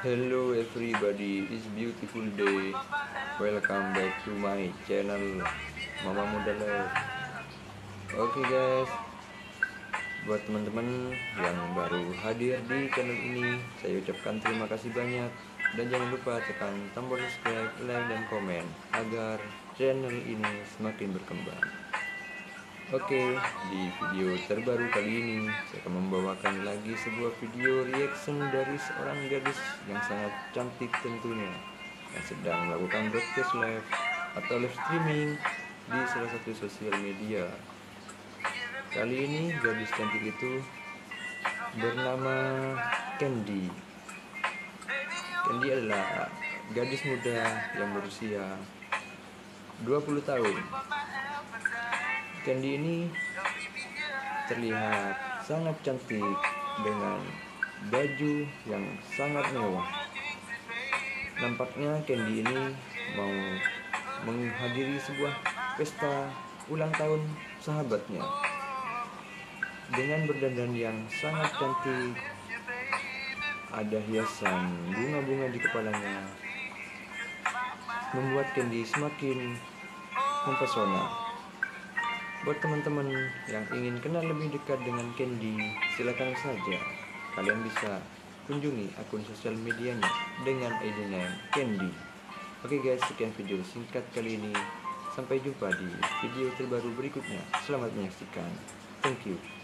Hello everybody, it's beautiful day. Welcome back to my channel Mama Muda Life. Oke guys, buat teman-teman yang baru hadir di channel ini, saya ucapkan terima kasih banyak. Dan jangan lupa tekan tombol subscribe, like, dan komen agar channel ini semakin berkembang. Oke, di video terbaru kali ini saya akan membawakan lagi sebuah video reaction dari seorang gadis yang sangat cantik tentunya, yang sedang melakukan broadcast live atau live streaming di salah satu sosial media. Kali ini gadis cantik itu bernama Candy. Candy adalah gadis muda yang berusia 20 tahun. Candy ini terlihat sangat cantik dengan baju yang sangat mewah. Nampaknya Candy ini mau menghadiri sebuah pesta ulang tahun sahabatnya dengan berdandan yang sangat cantik. Ada hiasan bunga-bunga di kepalanya, membuat Candy semakin mempesona. Buat teman-teman yang ingin kenal lebih dekat dengan Candy, silakan saja kalian bisa kunjungi akun sosial medianya dengan ID name Candy. Oke guys, sekian video singkat kali ini. Sampai jumpa di video terbaru berikutnya. Selamat menyaksikan. Thank you.